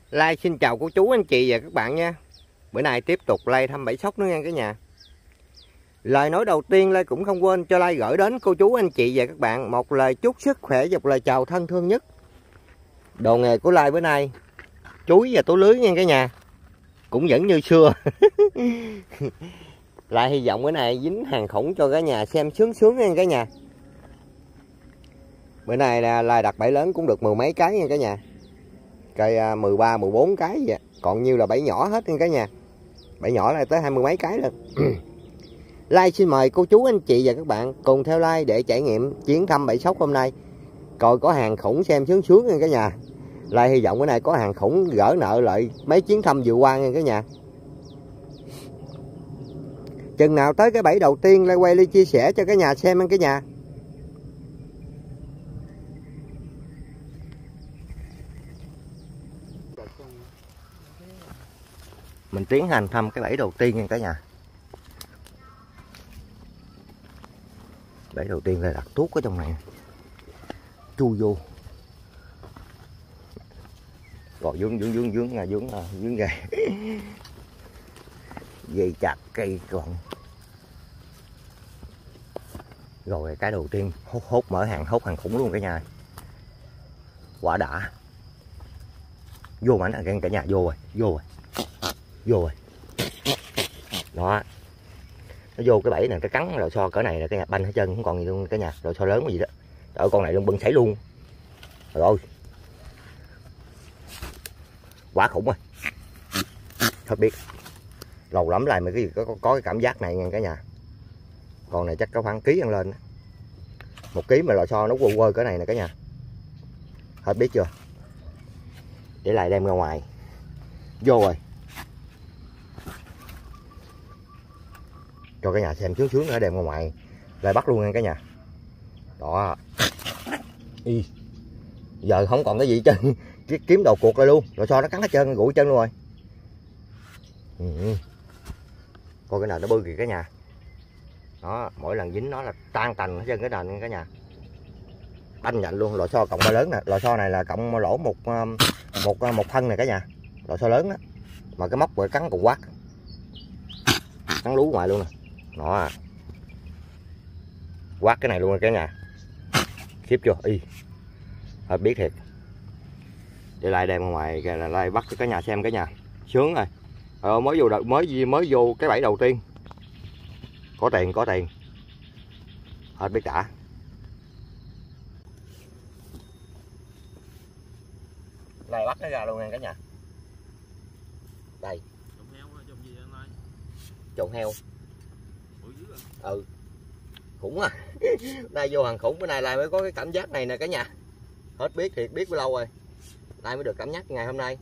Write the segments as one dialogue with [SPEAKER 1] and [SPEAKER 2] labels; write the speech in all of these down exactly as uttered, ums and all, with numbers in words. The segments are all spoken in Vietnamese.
[SPEAKER 1] Lai xin chào cô chú anh chị và các bạn nha. Bữa nay tiếp tục Lai thăm bẫy sóc nữa nha cả nhà. Lời nói đầu tiên Lai cũng không quên cho Lai gửi đến cô chú anh chị và các bạn một lời chúc sức khỏe và một lời chào thân thương nhất. Đồ nghề của Lai bữa nay chuối và túi lưới nha cả nhà, cũng vẫn như xưa. Lai hy vọng bữa nay dính hàng khủng cho cả nhà xem sướng sướng nha cả nhà. Bữa nay là Lai đặt bẫy lớn cũng được mười mấy cái nha cả nhà. Cây mười ba, mười bốn cái vậy. Còn như là bẫy nhỏ hết nha cả nhà. Bẫy nhỏ là tới hai mươi mấy cái rồi. Lai xin mời cô chú anh chị và các bạn cùng theo Lai để trải nghiệm chuyến thăm bẫy sóc hôm nay. Coi có hàng khủng xem sướng sướng nha cả nhà. Lai hy vọng bữa nay có hàng khủng gỡ nợ lại mấy chuyến thăm vừa qua nha cả nhà. Chừng nào tới cái bẫy đầu tiên Lai quay lên chia sẻ cho cả nhà xem nha cả nhà. Mình tiến hành thăm cái bẫy đầu tiên nha cả nhà. Bẫy đầu tiên là đặt tuốt ở trong này, chui vô rồi dướng dướng dướng dướng là dướng là dướng ghê. Dây chặt cây còn rồi cái đầu tiên hốt hốt mở hàng, hốt hàng khủng luôn cả nhà. Quả đã vô mảnh là cả nhà, vô rồi vô rồi vô rồi đó, nó vô cái bẫy này, cái cắn rồi so cỡ này là cái nhà banh hết trơn, không còn gì luôn cả nhà. Rồi so lớn cái gì đó, trời con này luôn bưng sảy luôn rồi ơi, quá khủng rồi. Thật biết lâu lắm lại mà cái gì có, có có cái cảm giác này nha cả nhà. Con này chắc có khoảng ký ăn lên, một ký mà lò xo nó quơ quơ cỡ này nè cả nhà. Hết biết chưa, để lại đem ra ngoài. Vô rồi, cho cả nhà xem sướng sướng nữa, đem ra ngoài lại bắt luôn nha cả nhà. Đó, y giờ không còn cái gì hết trơn, kiếm đầu cuộc lại luôn, rồi so nó cắn hết trơn, gũi chân luôn rồi. Ừ. Coi cái nào nó bư kìa cả nhà. Đó, mỗi lần dính nó là tan tành hết trơn cái nền nha cả nhà. Banh nhận luôn, lò xo cộng ba lớn nè, lò xo này là cộng lỗ một một một thân này cả nhà, lò xo lớn đó. Mà cái móc rồi cắn còn quát, cắn lú ngoài luôn nè. Đó, quát cái này luôn cả nhà, khiếp chưa, y hơi biết thiệt. Để lại đem ra ngoài là lại bắt cho cả nhà xem cả nhà, sướng rồi. Ờ, mới vô mới mới vô cái bẫy đầu tiên, có tiền có tiền, hết biết cả. Này bắt nó ra luôn nha cả nhà. Đây, trộn heo. Ừ, khủng à. Nay vô hàng khủng, bữa nay lại mới có cái cảm giác này nè cả nhà. Hết biết thiệt, biết bao lâu rồi nay mới được cảm giác ngày hôm nay.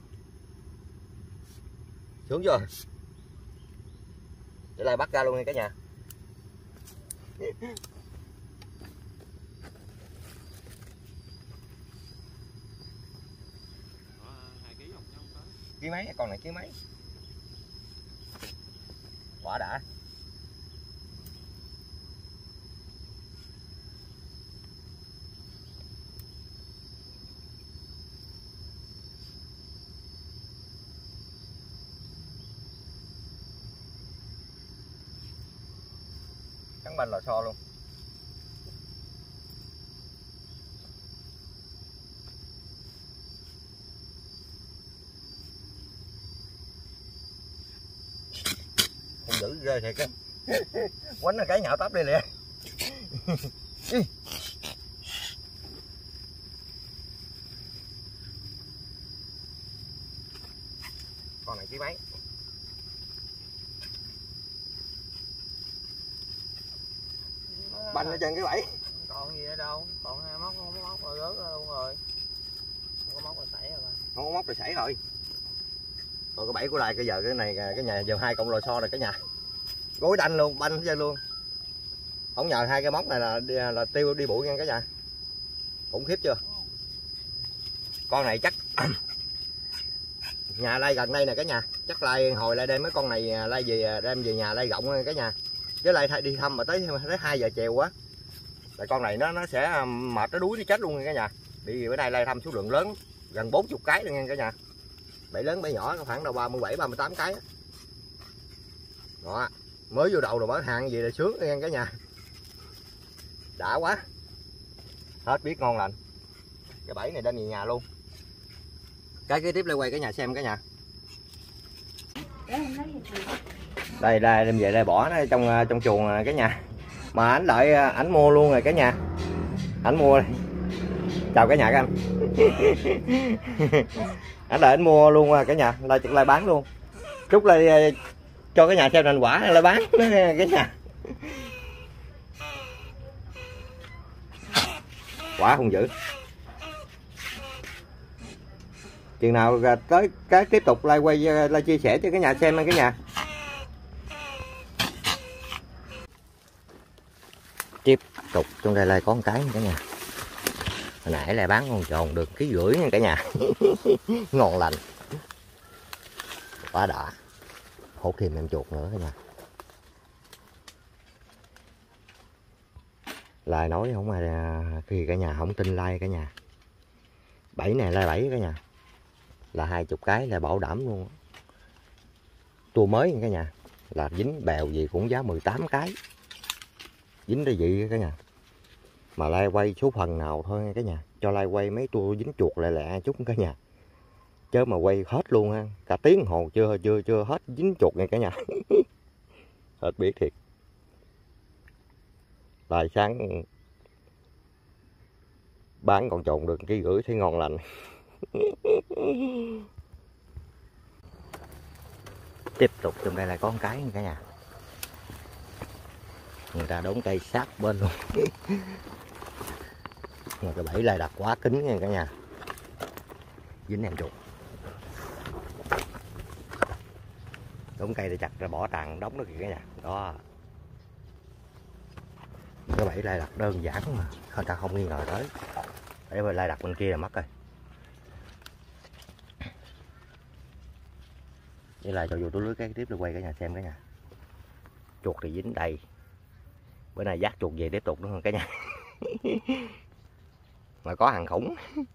[SPEAKER 1] Sướng chưa, để lại bắt ra luôn nha cả nhà. Ký mấy, con này ký mấy. Quả đã. Cắn banh lò xo luôn. Không dữ ghê thiệt á. Quánh là cái nhạo tấp đi liền. Con này ký mấy. Banh ở trên cái bẫy.
[SPEAKER 2] Còn gì ở đâu, còn hai móc, không có móc rồi rớt ra luôn rồi. Không có móc rồi sảy rồi.
[SPEAKER 1] Không có móc rồi sảy rồi. Còn cái bẫy của Lai cái giờ cái này cái nhà giờ hai cộng lò xo rồi cả nhà. Gối đanh luôn, banh hết luôn. Không nhờ hai cái móc này là là, là tiêu đi bụi nha cả nhà. Khủng khiếp chưa? Con này chắc nhà Lai gần đây nè cả nhà, chắc Lai hồi Lai đem mấy con này Lai về đem về nhà Lai gọng cả nhà. Với Lai đi thăm mà tới tới hai giờ chiều quá. Tại con này nó nó sẽ mệt, nó đuối nó chết luôn nha cả nhà. Vì bữa nay Lai thăm số lượng lớn, gần bốn mươi cái luôn nha cả nhà. bẫy lớn bẫy nhỏ có khoảng đâu ba mươi bảy ba mươi tám cái đó. Đó, mới vô đầu rồi mở hàng gì là sướng nghe cả nhà. Đã quá. Hết biết ngon lành. Cái bẫy này đem về nhà luôn. Cái kế tiếp lại quay cả nhà xem cả nhà. Đây đây đem về đây bỏ nó trong trong chuồng cả nhà. Mà ảnh đợi ảnh mua luôn rồi cả nhà. Ảnh mua đây. Chào cả nhà các anh. Ảnh đợi ảnh mua luôn cả nhà, lại lại bán luôn. Chút lại cho cả nhà xem thành quả lại bán nó cả nhà. Quả không dữ. Chừng nào tới cái tiếp tục like quay like chia sẻ cho cả nhà xem cả nhà. Tiếp tục trong đây lại có một cái cả nhà. Hồi nãy lại bán con tròn được ký rưỡi nha cả nhà. Ngon lành. Quá đã. Hốt thêm em chuột nữa cả nhà. Lại nói không ai khi cả nhà không tin like cả nhà. Bẫy này lai bẫy cả nhà. Là hai chục cái là bảo đảm luôn. Tua mới nha cả nhà. Là dính bèo gì cũng giá mười tám cái. Dính tới vậy cả nhà. Mà lai quay số phần nào thôi nha cả nhà. Cho lai quay mấy tua dính chuột lại lẹ chút cả nhà. Chứ mà quay hết luôn ha. Cả tiếng hồ chưa chưa chưa hết dính chuột nha cả nhà. Hết biết thiệt. Lại sáng bán con trồn được ký gửi thấy ngon lành. Tiếp tục trong đây là có một cái cả nhà. Người ta đốn cây sát bên luôn. Mà cái bẫy lại đặt quá kín nha cả nhà. Dính em chuột. Đốn cây thì chặt rồi bỏ tàn đóng nó kìa cả nhà. Đó. Cái bẫy lại đặt đơn giản mà người ta không nghi ngờ tới. Để mà lại đặt bên kia là mất rồi. Vậy là cho dù tôi lưới cái tiếp tôi quay cả nhà xem cả nhà. Chuột thì dính đầy. Bữa nay dắt chuột về tiếp tục đúng không cả nhà. Mà có hàng khủng.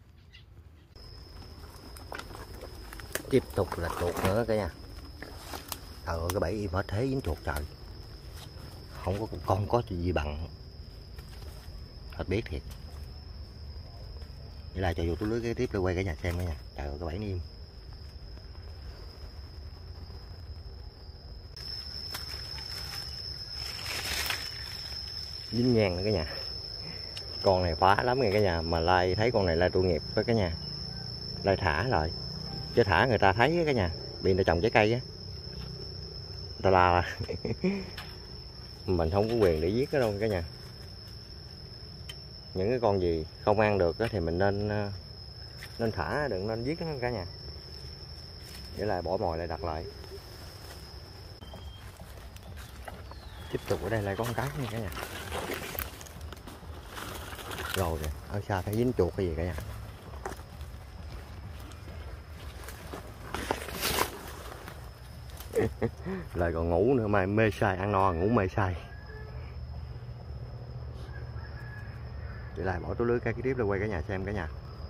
[SPEAKER 1] Tiếp tục là chuột nữa cả nhà. Trời ơi cái bẫy im hết thế dính chuột trời. Không có con có gì bằng. Thật biết thiệt. Vậy là cho dù tôi lưới cái tiếp tôi quay cả nhà xem cả nhà. Trời ơi cái bẫy im. Dính nhang nữa cả nhà. Con này phá lắm nha cả nhà. Mà lai thấy con này lai tội nghiệp với cả nhà. Lai thả lại. Chứ thả người ta thấy cả nhà. Bị người ta trồng trái cây á. Người ta la. Mình không có quyền để giết nó đâu cả nhà. Những cái con gì không ăn được thì mình nên nên thả, đừng nên giết nó cả nhà. Để lại bỏ mồi lại đặt lại. Tiếp tục ở đây lại có một cái nha cả nhà. Rồi kìa, ở xa thấy dính chuột cái gì cả nhà. Lại còn ngủ nữa mà mê say, ăn no ngủ mê say. Để lại bỏ túi lưới cái tiếp rồi quay cả nhà xem cả nhà.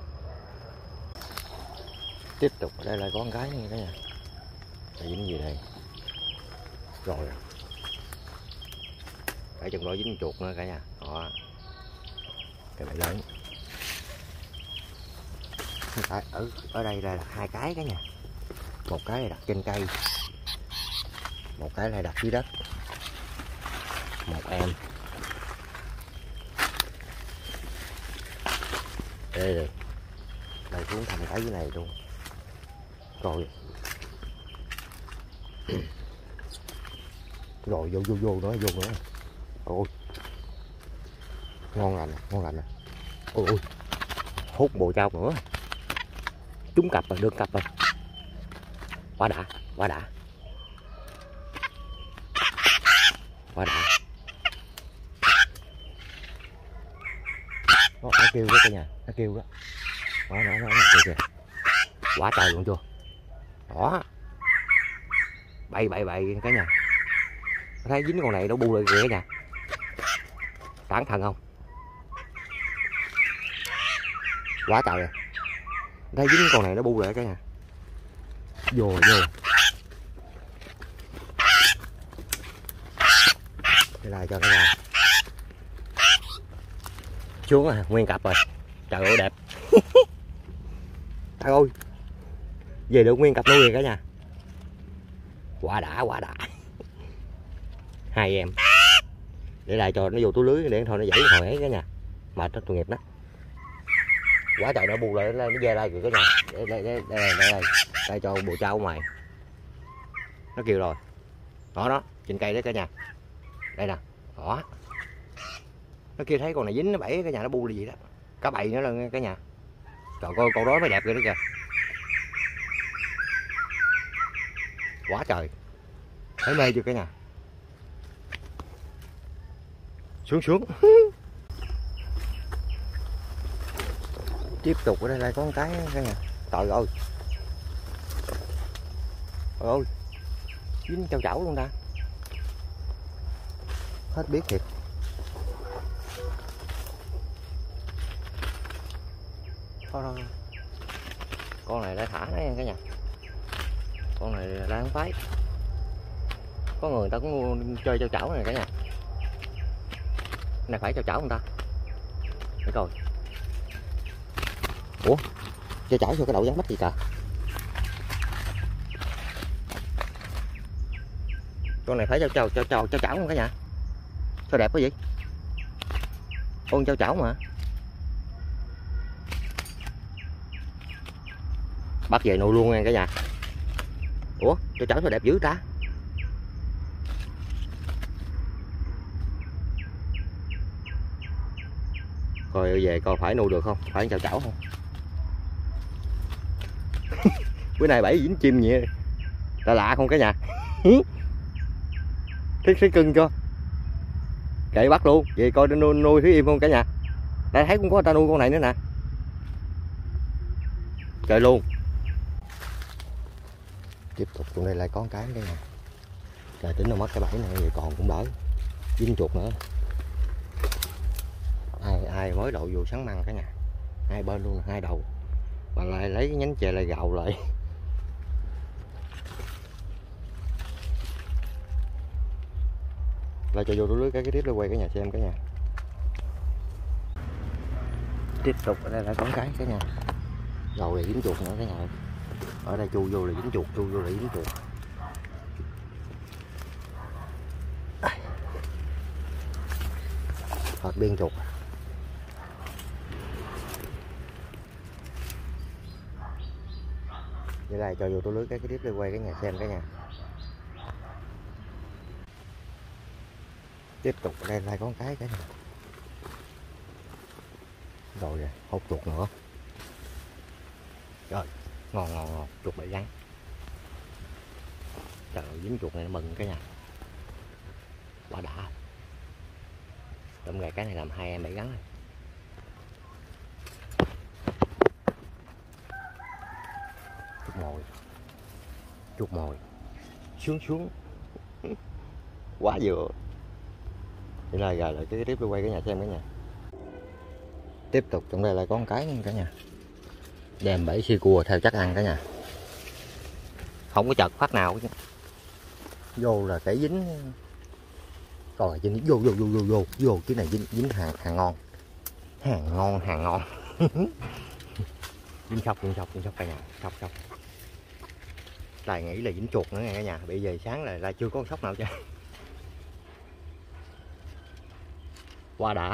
[SPEAKER 1] Tiếp tục ở đây lại có một cái nha cả nhà. Là dính gì đây? Rồi. Cái chừng đó dính chuột nữa cả nhà. Đó. Cái bẫy lớn. Ở ở đây là hai cái cả nhà. Một cái là đặt trên cây. Một cái là đặt dưới đất. Một em. Đây rồi. Đây xuống thành cái dưới này luôn. Rồi. Rồi vô vô vô nữa, vô nữa. Ôi. Ngon lành, ngon lành. Ôi ôi. Hút bồ trao nữa. Trúng cặp rồi, đương cặp rồi. Quá đã, quá đã. Quá đã. Nó, nó kêu đó cả nhà, nó kêu đó. Đó, nó, nó, nó kìa kìa. Quá trời luôn chưa. Đó. Bay bay bay cả nhà. Thấy dính con này đâu bu lại kìa cả nhà. Tán thần không? Quá trời rồi. Thấy dính con này nó bu lại cả nhà. Vô vô. Đây là cho nó ra. Xuống rồi, nguyên cặp rồi. Trời ơi đẹp. Trời ơi. Về được nguyên cặp nuôi rồi cả nhà. Quả đã, quả đã. Hai em. Để lại cho nó vô túi lưới để thôi nó dãy hồi ấy cả nhà. Mệt đó tội nghiệp đó. Quá trời nó bu lại nó về đây kìa cả nhà. Đây đây đây đây đây đây. Đây cho bộ trao ngoài. Nó kêu rồi. Đó đó, trên cây đấy cả nhà. Đây nè. Đó. Nó kia thấy con này dính nó bẫy cả nhà, nó bu là gì đó. Cá bầy nữa là cả nhà. Trời coi con đó mới đẹp kìa đó kìa. Quá trời. Thấy mê chưa cả nhà. Xuống xuống. Tiếp tục ở đây lại có một cái cả nhà. Trời ơi. Trời ơi. Dính trâu chảo luôn ta. Hết biết thiệt. Thôi thôi. Con này đã thả nó nha cả nhà. Con này đang phái. Có người ta cũng chơi trâu chảo này cả nhà. Cái này phải trâu chảo không ta? Để coi. Ủa? Trâu chảo sao cái đầu dán mắt gì cả? Con này phải trâu trâu trâu trâu trâu chảo không cả nhà? Sao đẹp quá vậy? Con trâu chảo mà. Bắt về nuôi luôn nha cả nhà. Ủa? Trâu chảo sao đẹp dữ ta? Coi về coi phải nuôi được không? Phải trâu chảo không? Bữa nay bẫy dính chim gì lạ lạ không cả nhà. Thấy thấy cưng cho. Kệ bắt luôn. Về coi nuôi, nuôi Thúy Im không cả nhà. Đã thấy cũng có người ta nuôi con này nữa nè. Kệ luôn. Tiếp tục trong đây lại có một cái đây nè. Trời tính nó mất cái bẫy này vậy còn cũng đỡ. Dính chuột nữa. Ai ai mới đậu vô sắn măng cả nhà. Hai bên luôn, hai đầu. Và lại lấy cái nhánh chè lại gạo lại. Lại cho vô túi lưới cái cái tiếp nó quay cả nhà xem cả nhà. Tiếp tục ở đây lại có cái cả nhà. Rồi dính chuột nữa cả nhà. Ở đây chu vô là dính chuột, chu vô là dính chuột. Hết biên chuột. Vậy là cho vô túi lưới cái cái tiếp để quay cái nhà xem cả nhà. Tiếp tục ở đây lại có một cái cái này. Rồi rồi, hốt chuột nữa. Rồi, ngon ngon ngon, chuột bậy rắn. Trời ơi, dính chuột này nó mừng cái nhà. Quá đã. Tụm gài cái này làm hai em bẫy rắn rồi. Chuột mồi. Chuột mồi. Xuống xuống. Quá vừa. Thế là gài lại cái tiếp tôi quay cái nhà xem cả nhà. Tiếp tục trong đây lại có một cái nha cả nhà. Đem bẫy xi cua theo chắc ăn cả nhà. Không có chật phát nào chứ. Vô là cái dính. Rồi dính vô vô vô vô vô vô cái này dính dính hàng hàng ngon. Hàng ngon hàng ngon. Dính sọc dính sọc dính sọc cả nhà, sọc sọc. Tài nghĩ là dính chuột nữa nha cả nhà. Bây giờ sáng là là chưa có con sóc nào chứ. Qua đã.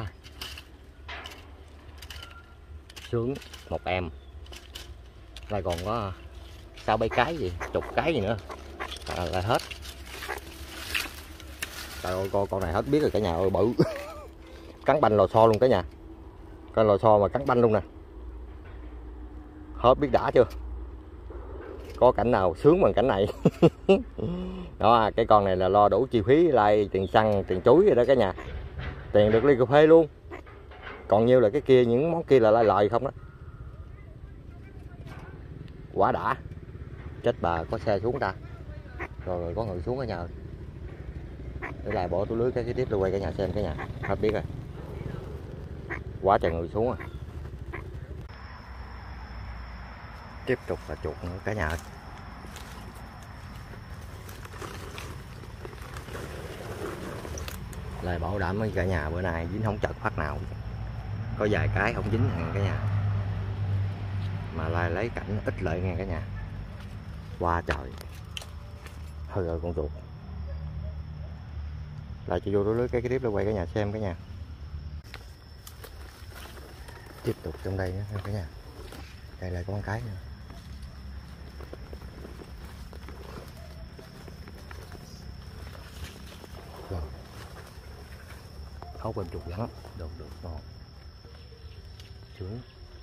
[SPEAKER 1] Sướng một em. Lại còn có sao bảy cái gì, chục cái gì nữa à, là hết. Trời ơi con con này hết biết rồi cả nhà ơi, bự. Cắn banh lò xo luôn cả nhà. Con lò xo mà cắn banh luôn nè. Hết biết đã chưa. Có cảnh nào sướng bằng cảnh này. Đó, cái con này là lo đủ chi phí lại tiền xăng, tiền chuối rồi đó cả nhà. Tiền được ly cà phê luôn. Còn nhiêu là cái kia, những món kia là lai lời không đó. Quá đã. Chết bà, có xe xuống ta. Rồi, rồi có người xuống cả nhà. Để lại bỏ túi lưới cái cái tiếp tôi quay cả nhà xem cả nhà. Hết biết rồi. Quá trời người xuống rồi. Tiếp tục là chuột nữa cả nhà. Lại bảo đảm với cả nhà bữa nay dính không chật phát nào, có vài cái không dính nè cả nhà, mà lại lấy cảnh ít lợi nghe cả nhà. Qua trời hơi rồi con chuột. Lại cho vô đối lưới cái cái tiếp để quay cả nhà xem cả nhà. Tiếp tục trong đây nữa cả nhà. Đây là con cái nữa. Rồi. Khóc bên chuột lắm, được được ngon. Sướng.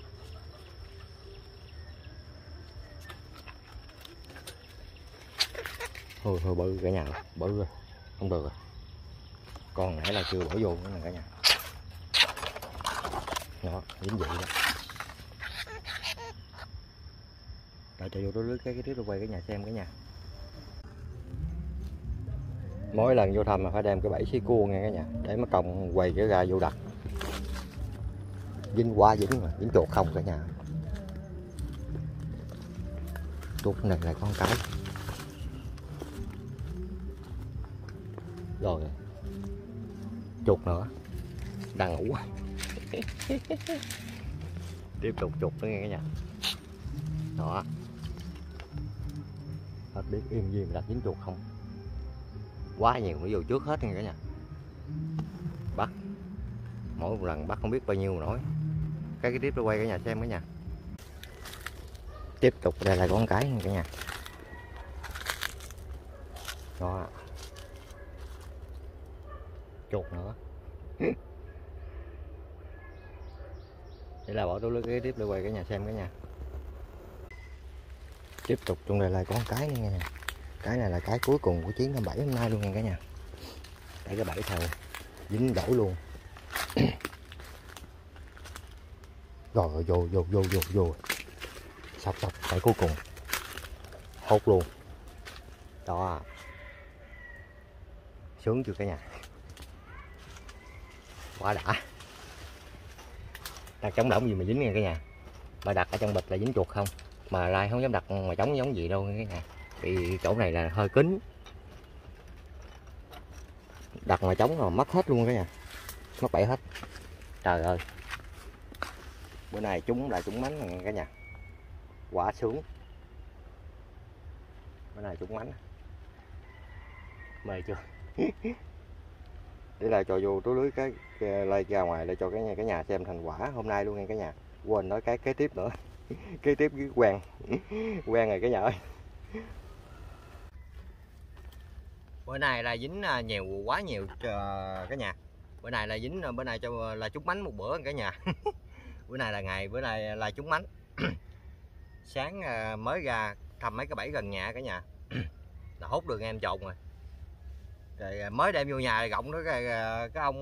[SPEAKER 1] Thôi thôi bự cả nhà, bự rồi, không được rồi. Con nãy là chưa bỏ vô nữa nè cả nhà. Đó, dính vậy đó. Tại cho vô đối lưới cái cái tiếp tôi quay cả nhà xem cả nhà. Mỗi lần vô thăm mà phải đem cái bẫy xí cua nghe cả nhà, để mất công quay cái ra vô đặt. Dính quá dính mà, dính chuột không cả nhà. Chuột này là con cái. Rồi chuột nữa đang ngủ. Tiếp tục chuột nữa nghe cả nhà. Đó, hết biết im gì mà đặt dính chuột không, quá nhiều nó vô trước hết nghe cả nhà. Bắt mỗi một lần bắt không biết bao nhiêu nổi. Cái cái tiếp tôi quay cả nhà xem cả nhà. Tiếp tục đây là con cái nha cả nhà. Đó, chuột nữa. Đây là bỏ tôi lấy cái tiếp để quay cả nhà xem cả nhà. Tiếp tục trong đây là con cái nữa nha. Cái này là cái cuối cùng của chuyến năm bảy hôm nay luôn nha cả nhà. Đây cái bẫy thầu dính đổi luôn. Rồi vô vô vô vô vô. Sọc sọc cái cuối cùng. Hốt luôn. Đó. Sướng chưa cả nhà. Quá đã. Đặt chống động gì mà dính nha cả nhà. Mà đặt ở trong bịch là dính chuột không. Mà lai không dám đặt mà trống giống gì đâu cả nhà. Vì chỗ này là hơi kín. Đặt ngoài trống rồi mất hết luôn cả nhà. Mất bẫy hết. Trời ơi. Bữa nay chúng lại trúng mánh nè cả nhà. Quá sướng. Bữa nay trúng mánh. Mời chưa. Để lại cho vô túi lưới cái, cái lây ra ngoài để cho cái nhà cái nhà xem thành quả hôm nay luôn nha cả nhà. Quên nói cái kế tiếp nữa. Kế tiếp với quen. Quen rồi cả nhà ơi. Bữa nay là dính nhiều quá nhiều cả nhà. Bữa nay là dính bữa nay cho là trúng mánh một bữa cả nhà. Bữa nay là ngày bữa nay là trúng mánh. Sáng mới ra thăm mấy cái bẫy gần nhà cả nhà. Là hốt được em trộn rồi. Rồi mới đem vô nhà gọng đó cái, cái ông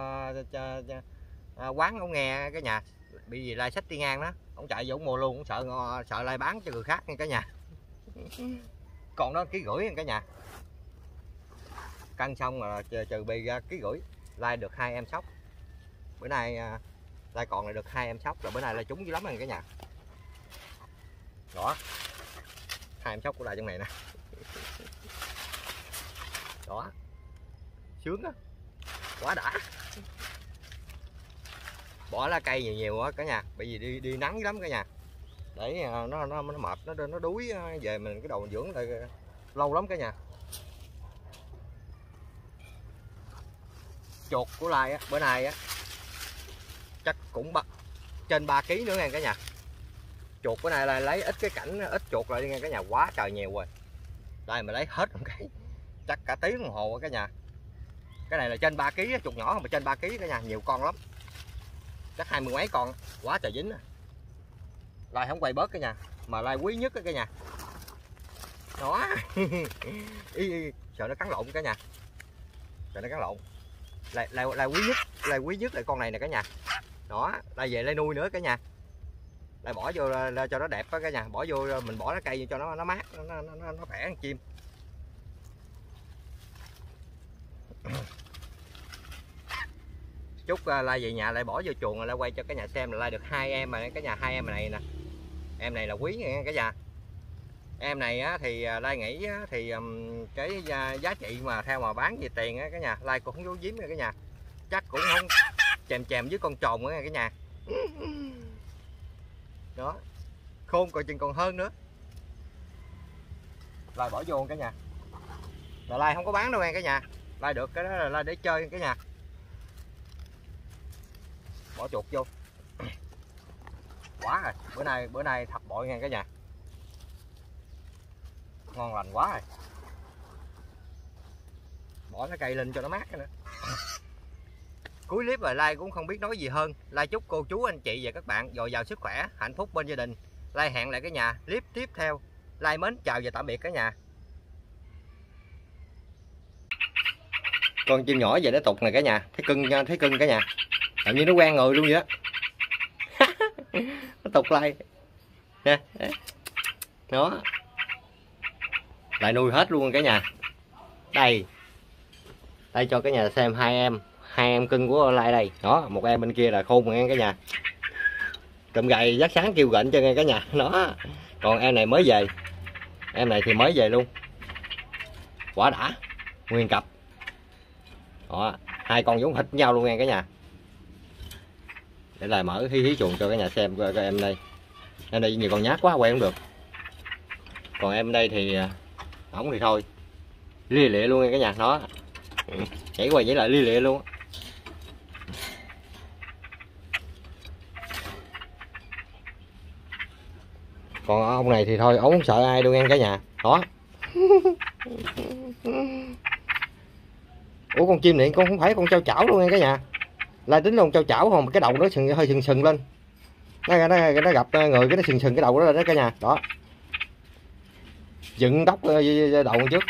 [SPEAKER 1] uh, quán ông nghe cả nhà bị gì lai sách đi ngang đó, ông chạy vô mua luôn, ông sợ sợ lai bán cho người khác nha cả nhà. Còn đó ký gửi nha cả nhà, cân xong là trừ bì ra ký gửi, lai được hai em sóc. Bữa nay uh, lai còn lại được hai em sóc, là bữa nay là trúng dữ lắm nha cả nhà. Đó, hai em sóc của lai trong này nè. Đó, sướng á, quá đã. Bỏ lá cây nhiều nhiều á cả nhà, bởi vì đi đi nắng lắm cả nhà, để nó nó nó mệt, nó nó đuối về mình cái đồ dưỡng lại lâu lắm cả nhà. Chuột của lai á bữa nay á chắc cũng ba, trên ba ký nữa nha cả nhà. Chuột bữa nay là lấy ít cái cảnh ít chuột lại đi nha cả nhà, quá trời nhiều rồi. Đây mà lấy hết một cái chắc cả tiếng đồng hồ cả nhà. Cái này là trên ba ký, chuột nhỏ không mà trên ba ký cả nhà, nhiều con lắm. Chắc hai mươi mấy con, quá trời dính. Lai không quay bớt cả nhà, mà lai quý nhất cả nhà. Đó. Ý, ý, sợ nó cắn lộn cả nhà. Sợ nó cắn lộn. Lai, lai, lai quý nhất, lai quý nhất là con này nè cả nhà. Đó, lai về lai nuôi nữa cả nhà. Lai bỏ vô là, cho nó đẹp đó cả nhà, bỏ vô mình bỏ lá cây cho nó nó mát, nó nó nó, nó khỏe con chim. Chút uh, lai về nhà lại bỏ vô chuồng lại quay cho cả nhà xem là lai được hai em mà cả nhà, hai em này nè. Em này là quý nha cả nhà. Em này á, thì uh, lai nghĩ á, thì um, cái uh, giá trị mà theo mà bán về tiền á cả nhà, lai cũng không giấu giếm nha cả nhà. chắc cũng không chèm chèm với con trồn nữa nha cả nhà. Đó, khôn coi chừng còn hơn nữa. Lai bỏ vô cả nhà. Là lai không có bán đâu nha cả nhà. Lai được cái đó là lai để chơi cả nhà. Bỏ chuột vô. Quá rồi, bữa nay bữa nay thập bội nha cả nhà. Ngon lành quá rồi. Bỏ cái cây lên cho nó mát nữa. Cuối clip rồi Lai cũng không biết nói gì hơn. Lai chúc cô chú anh chị và các bạn dồi dào sức khỏe, hạnh phúc bên gia đình. Lai hẹn lại cả nhà clip tiếp theo. Lai mến chào và tạm biệt cả nhà. Con chim nhỏ về nó tục này cả nhà, thấy cưng thấy cưng cả nhà. Tự nhiên nó quen người luôn vậy đó. Nó tục Lai. Nè. Đó. Lai nuôi hết luôn cả nhà. Đây. Đây cho cả nhà xem hai em, hai em cưng của Lai đây. Đó, một em bên kia là khôn nghe cả nhà. Cụm gầy giác sáng kêu gệnh cho nghe cả nhà. Đó. Còn em này mới về. Em này thì mới về luôn. Quả đã. Nguyên cặp. Đó, hai con giống hệt nhau luôn nghe cả nhà. Để Lai mở hí hí chuồng cho cả nhà xem coi em đây. Em đây nhiều con nhát quá quay không được. Còn em đây thì ổng thì thôi. Lia lịa luôn nghe cả nhà. Nó nhảy qua nhảy lại lia lịa luôn. Còn ông này thì thôi, ổng không sợ ai đâu nghe cả nhà. Đó. Ủa con chim này con không phải con trao chảo luôn nghe cả nhà. Lai tính con trao chảo không, cái đầu nó sừng, hơi sừng sừng lên. Nó, nó, nó gặp người cái nó sừng sừng cái đầu đó lên đó cả nhà. Đó. Dựng tóc đầu trước.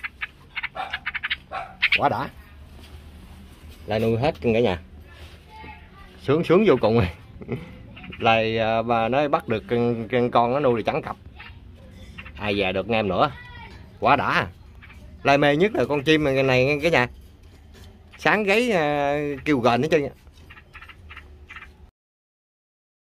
[SPEAKER 1] Quá đã. Lai nuôi hết cả nhà. Sướng sướng vô cùng rồi. Lai bà nó bắt được con, con nó nuôi thì trắng cặp. Ai về được em nữa. Quá đã. Lai mê nhất là con chim này nghe cả nhà. Sáng gáy kêu gền hết trơn.